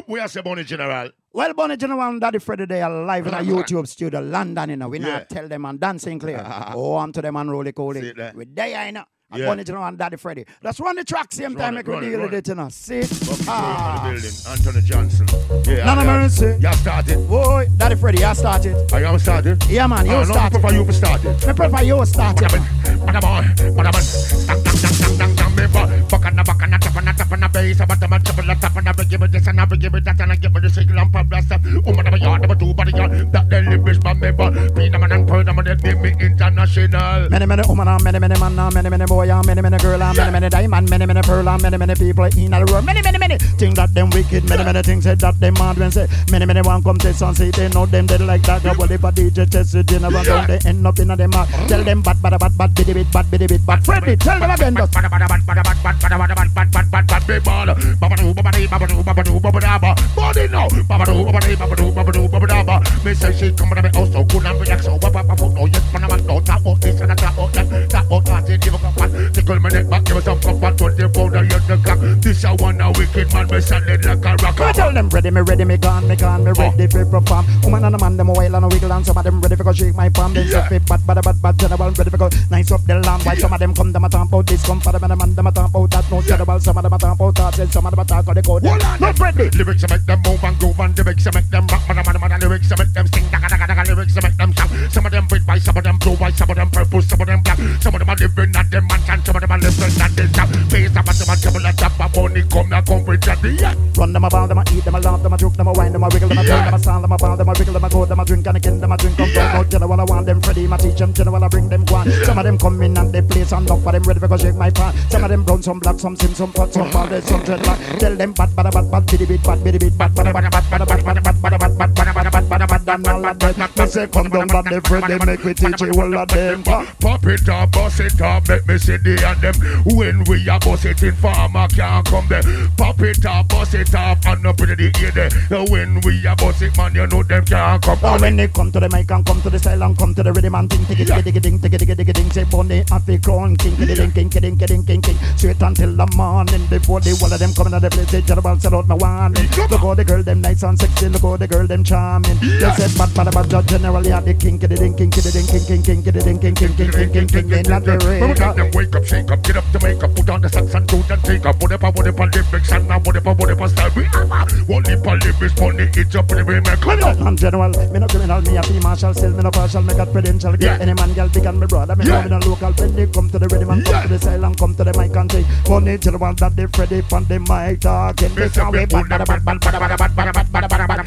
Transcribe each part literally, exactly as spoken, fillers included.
we are say Bonnie General. Well, Bonnie General and Daddy Freddy, they are live in a YouTube studio, London, you know. We yeah. not tell them and dance SINCLAIR. Oh, I'm to them and roll it, cool it. We there, you know. And yeah. Bonnie General and Daddy Freddy. Let's run the track same Let's time, make we deal with it, you know. See? Ah. Building. Anthony Johnson. Yeah, None of mercy. You started. Boy, Daddy Freddy, you started. Are you started? Yeah, man, you uh, started. I prefer you to start it. I prefer you to start it. Back on the back on the top on the top on the base, about the man top on the top on the give me this and I give me that and I give me the single and pop blast. Oh, man, I'm a yard, I'm a two body yard. That the lyrics, my member. Be the man and pearl, I'm a dead me international. Many, many woman, many, many man, many, many boy, many, many girl, many, many diamond, many, many pearl, many, many people in the world. Many, many, many things that them wicked, many, many things said that them mad when say. Many, many one come test and say they know them dead like that. Well, if a D J test it, you never know they end up in a them mad. Tell them bad, bad, bad, bad, biddy bit, bad, biddy bit, bad. Freddy, tell them again just. Bad, bad, bad, bad, bad, bad, bad, bad, bad, bad, bad, bad, big ball. Babadoo, babadoo, babadoo, babadoo, babadaba. Body now. Babadoo, babadoo, babadoo, babadoo, babadaba. Me say she come to me house so cool and relax. So wap wap foot. Oh yes, man, I'm not tap out this and a tap out that. Tap out that. Give a cup. Tickle me neck back. Give me some cup. But twenty pound and you the clock. This a one a wicked man. Me solid like a rock. I tell them ready, me ready, me gone, me gone, me ready for perform. Woman and a man, them a while and a wiggle and some of them ready for go shake my palm. Then say fit, bad, bad, bad, bad, general ready for go nice up the lamb. Why some of them come, them a talk about this, come for them and the man, them a talk about that. No general, some of them a talk about that. Then some of them a talk on the code. Not ready. Lyrics to make them move and groove and lyrics to make them rock. Man, man, man, lyrics to make them sing. Daga, daga, daga, lyrics to make them shout. Some of them red white, some of them blue white, some of them purple, some of them black. Some of them are living at them mansion, some of them are living at this town. Face up at them and trouble at top of money, come now, come with that. Run them about, them a eat, them a laugh, them a joke, them a wine, them a wiggle, them a turn, them a sound, them a ball, them a wiggle, them a go, them a drink and again, them a drink. Come down, out, general, I want them Freddy, my teach them, general, I bring them one. Some of them come in and they place and look for them ready for go shake my pan. Some of them brown, some black, some sim, some pot, some bald, some dreadlock. Tell them bad, bad, bad, bad, biddy bit, bad, biddy bit, bad, bad, bad, bad, bad, bad, bad, bad, bad, bad, bad, bad, bad, bad, bad, and all of that. Me say come down, bad, they Freddy, make me teach you all of them. Pop it up, bust it up, make me see the and them. When we are bust it in farmer can't come there. Pop it up, bust it up, and up in the ear there. When we are bust it, man, you know them can't come. Oh, when they come to the mic and come to the style and come to the rhythm and ting, ting, ting, ting, ting, ting, ting, ting, ting, say Bonnie at the crown, king, king, king, king, king, king, king, king, straight until the morning. Before they one of them coming to the place, they general set out my warning. Look how the girl them nice and sexy, look how the girl them charming. They said bad, bad, bad, bad, generally at the king, king, king, king, king, king, king, king, king, king, king, king, king, king, king, king, not the rain. Let them wake up, shake up, get up to make up, put on the socks and do and take up. Whatever, whatever lyrics and now whatever, whatever style we have. One lip and lyrics, one it's up in the way, man. Come on. I'm general, me no criminal, me a fee marshal, still me no partial, me got credential. Get any man, girl, big and me brother, me know me no local. When they come to the rhythm and come to the style and come to the mic and say, Bonnie General, that they Freddy from the mic talking. They can't wait, bad, bad, bad, bad, bad, bad, bad, bad, bad, bad, bad, bad,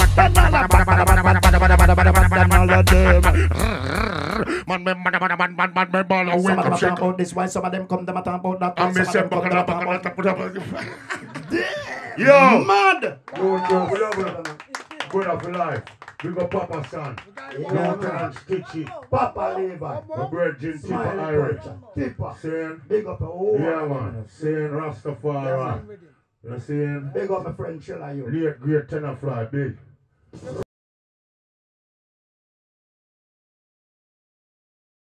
man, man, man, man, man, man, man, man, ball away. Some of them talk about this, why some of them come, them a talk about that. I'm missing back and up and up and up. Yo, mad. Good of life. We got Papa Son. Lieutenant Stitchie. Papa Levi. My virgin Tipper Irish. Tipper. Saying. Big up the whole. Yeah, man. Saying Rastafari. You saying? Big up my friend Chilla, you. Late great tenor fly, big.